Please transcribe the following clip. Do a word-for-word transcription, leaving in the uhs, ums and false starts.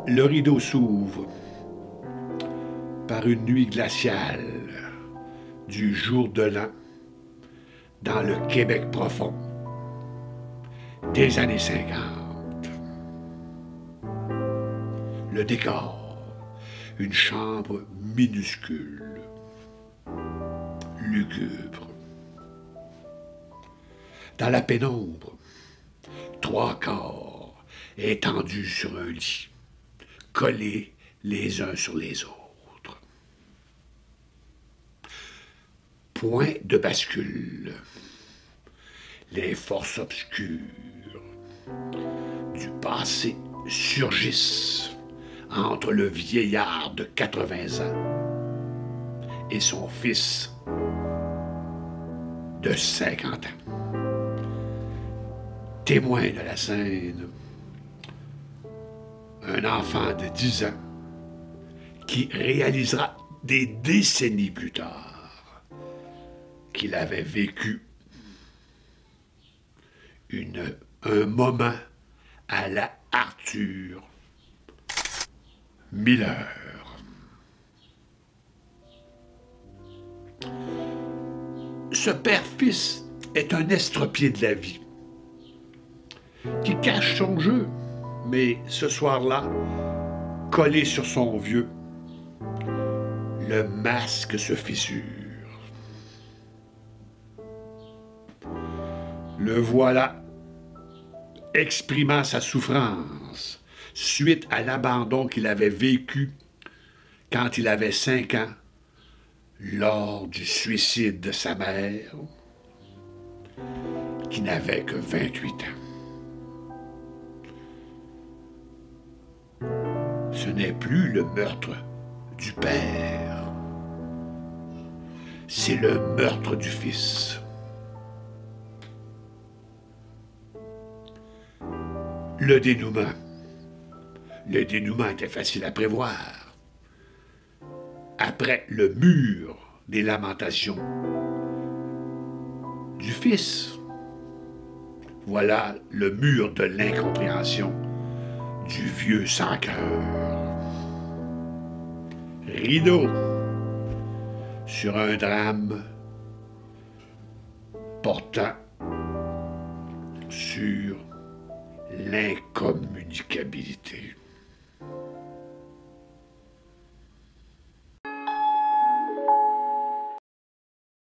Le rideau s'ouvre par une nuit glaciale du jour de l'an dans le Québec profond des années cinquante. Le décor, une chambre minuscule, lugubre. Dans la pénombre, trois corps étendus sur un lit, collés les uns sur les autres. Point de bascule. Les forces obscures du passé surgissent entre le vieillard de quatre-vingts ans et son fils de cinquante ans. Témoin de la scène, un enfant de dix ans qui réalisera des décennies plus tard qu'il avait vécu une, un moment à la Arthur Miller. Ce père-fils est un estropié de la vie qui cache son jeu, mais ce soir-là, collé sur son vieux, le masque se fissure. Le voilà exprimant sa souffrance suite à l'abandon qu'il avait vécu quand il avait cinq ans lors du suicide de sa mère, qui n'avait que vingt-huit ans. Ce n'est plus le meurtre du père, c'est le meurtre du fils. Le dénouement. Le dénouement était facile à prévoir. Après le mur des lamentations du fils, voilà le mur de l'incompréhension du vieux sans cœur. Rideau sur un drame portant sur l'incommunicabilité.